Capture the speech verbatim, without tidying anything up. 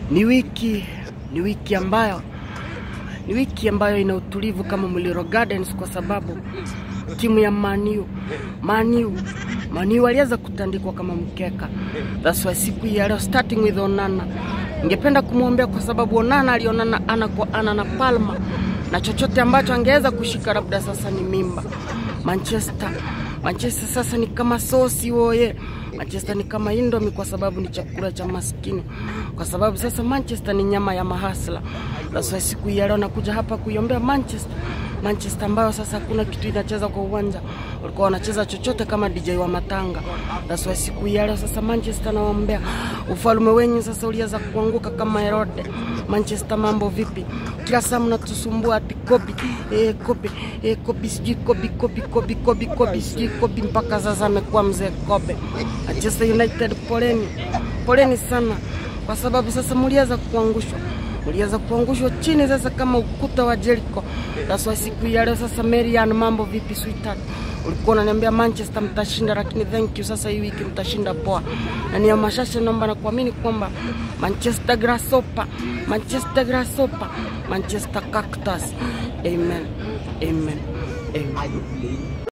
Ni wiki ni wiki ambayo ni wiki ambayo ina utulivu kama Muliro Gardens, kwa sababu timu ya Man U Man U Man U waliweza kutandikwa kama mkeka. That's why siku hii leo, starting with Onana, ningependa kumuombea kwa sababu Onana alionana ana kwa ana na Palma, na chochote ambacho angeweza kushika labda sasa ni mimba. Manchester Manchester sasa ni kama sosi woye. Manchester ni kama Indomie kwa sababu ni chakula cha maskini. Kwa sababu sasa Manchester ni nyama ya mahasla. That's why siku hii leo nakuja hapa kuiombea Manchester. Manchester ambayo sasa kuna kitu inacheza kwa uwanja. Walikuwa wanacheza chochote kama D J wa matanga. That's why siku hii leo sasa Manchester naombea. Ufalme wenyu sasa ulianza kuanguka kama Herode. Manchester mambo vipi? Kila saa mnatusumbua ati Kobe, eh Kobe, eh Kobe, sijui Kobe, Kobe, Kobe, Kobe, Kobe, sijui Kobe, mpaka sasa amekuwa mzee Kobe. Manchester United, poleni. Poleni sana. Kwa sababu sasa mlianza kuangushwa. Mlianza kuangushwa chini sasa kama ukuta wa Jericho. That's why siku hii leo sasa Marian mambo vipi sweetheart? Ulikuwa unaniambia Manchester mtashinda, lakini thank you, sasa hii wiki mtashinda poa. Na ni mashasha naomba na kuamini kwamba Manchester Grasshopper, Manchester Grasshopper, Manchester Cactus. Amen. Amen. Amen.